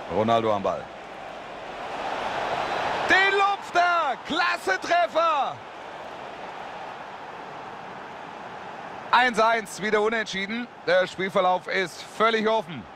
Ronaldo am Ball. Den lupft er. Klasse Treffer. 1:1, wieder unentschieden. Der Spielverlauf ist völlig offen.